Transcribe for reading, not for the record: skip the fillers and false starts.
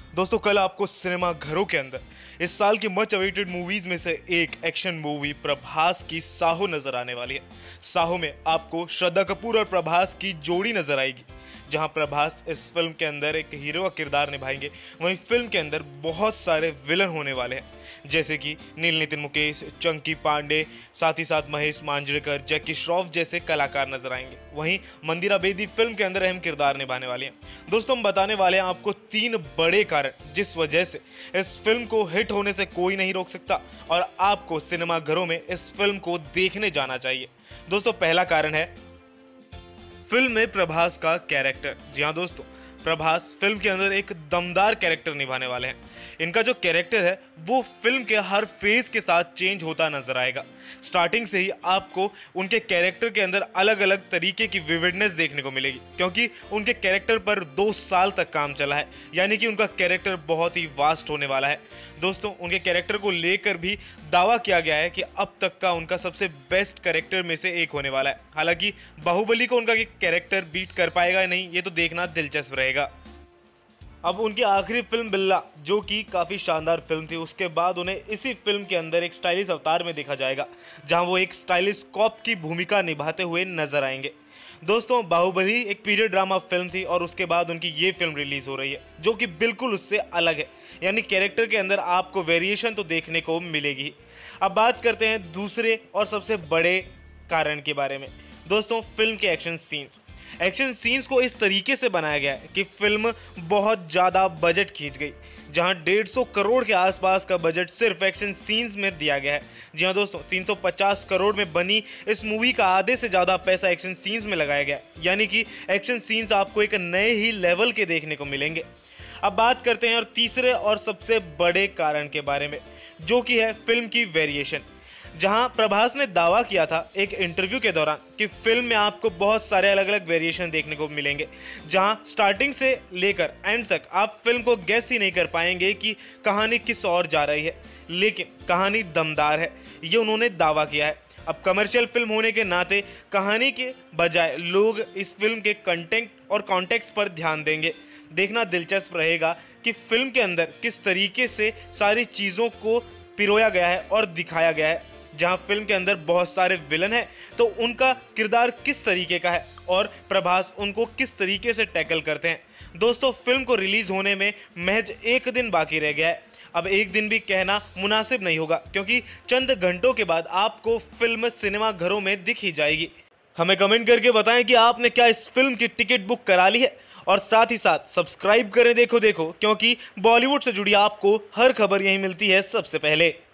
दोस्तों कल आपको सिनेमा घरों के अंदर इस साल की मच अवेटेड मूवीज में से एक एक्शन मूवी प्रभास की साहो नजर आने वाली है। साहो में आपको श्रद्धा कपूर और प्रभास की जोड़ी नजर आएगी, जहां प्रभास इस फिल्म के अंदर एक हीरो का किरदार निभाएंगे। वहीं फिल्म के अंदर बहुत सारे विलन होने वाले हैं, जैसे कि नील नितिन मुकेश, चंकी पांडे, साथ ही साथ महेश मांजरेकर, जैकी श्रॉफ जैसे कलाकार नजर आएंगे। वहीं मंदिरा बेदी फिल्म के अंदर अहम किरदार निभाने वाली हैं। दोस्तों हम बताने वाले हैं आपको 3 बड़े कारण जिस वजह से इस फिल्म को हिट होने से कोई नहीं रोक सकता और आपको सिनेमा घरों में इस फिल्म को देखने जाना चाहिए। दोस्तों पहला कारण है फिल्म में प्रभास का कैरेक्टर। जी हाँ दोस्तों, प्रभास फिल्म के अंदर एक दमदार कैरेक्टर निभाने वाले हैं। इनका जो कैरेक्टर है वो फिल्म के हर फेज के साथ चेंज होता नजर आएगा। स्टार्टिंग से ही आपको उनके कैरेक्टर के अंदर अलग अलग तरीके की विविडनेस देखने को मिलेगी, क्योंकि उनके कैरेक्टर पर 2 साल तक काम चला है, यानी कि उनका कैरेक्टर बहुत ही वास्ट होने वाला है। दोस्तों उनके कैरेक्टर को लेकर भी दावा किया गया है कि अब तक का उनका सबसे बेस्ट कैरेक्टर में से एक होने वाला है। हालांकि बाहुबली को उनका कैरेक्टर बीट कर पाएगा या नहीं, ये तो देखना दिलचस्प रहेगा। अब उनकी आखिरी फिल्म बिल्ला, जो कि काफ़ी शानदार फिल्म थी, उसके बाद उन्हें इसी फिल्म के अंदर एक स्टाइलिश अवतार में देखा जाएगा, जहां वो एक स्टाइलिश कॉप की भूमिका निभाते हुए नजर आएंगे। दोस्तों बाहुबली एक पीरियड ड्रामा फिल्म थी और उसके बाद उनकी ये फिल्म रिलीज हो रही है, जो कि बिल्कुल उससे अलग है, यानी कैरेक्टर के अंदर आपको वेरिएशन तो देखने को मिलेगी। अब बात करते हैं दूसरे और सबसे बड़े कारण के बारे में। दोस्तों फिल्म के एक्शन सीन्स को इस तरीके से बनाया गया है कि फिल्म बहुत ज़्यादा बजट खींच गई, जहां 150 करोड़ के आसपास का बजट सिर्फ एक्शन सीन्स में दिया गया है। जी हाँ दोस्तों, 350 करोड़ में बनी इस मूवी का आधे से ज़्यादा पैसा एक्शन सीन्स में लगाया गया है, यानी कि एक्शन सीन्स आपको एक नए ही लेवल के देखने को मिलेंगे। अब बात करते हैं और तीसरे और सबसे बड़े कारण के बारे में, जो कि है फिल्म की वेरिएशन। जहां प्रभास ने दावा किया था एक इंटरव्यू के दौरान कि फिल्म में आपको बहुत सारे अलग अलग वेरिएशन देखने को मिलेंगे, जहां स्टार्टिंग से लेकर एंड तक आप फिल्म को गेस ही नहीं कर पाएंगे कि कहानी किस ओर जा रही है, लेकिन कहानी दमदार है, ये उन्होंने दावा किया है। अब कमर्शियल फिल्म होने के नाते कहानी के बजाय लोग इस फिल्म के कंटेंट और कॉन्टेक्स्ट पर ध्यान देंगे। देखना दिलचस्प रहेगा कि फिल्म के अंदर किस तरीके से सारी चीज़ों को पिरोया गया है और दिखाया गया है। जहां फिल्म के अंदर बहुत सारे विलन हैं, तो उनका किरदार किस तरीके का है और प्रभास उनको किस तरीके से टैकल करते हैं। दोस्तों फिल्म को रिलीज होने में महज 1 दिन बाकी रह गया है। अब 1 दिन भी कहना मुनासिब नहीं होगा, क्योंकि चंद घंटों के बाद आपको फिल्म सिनेमा घरों में दिख ही जाएगी। हमें कमेंट करके बताएं कि आपने क्या इस फिल्म की टिकट बुक करा ली है, और साथ ही साथ सब्सक्राइब करें देखो देखो, क्योंकि बॉलीवुड से जुड़ी आपको हर खबर यहीं मिलती है सबसे पहले।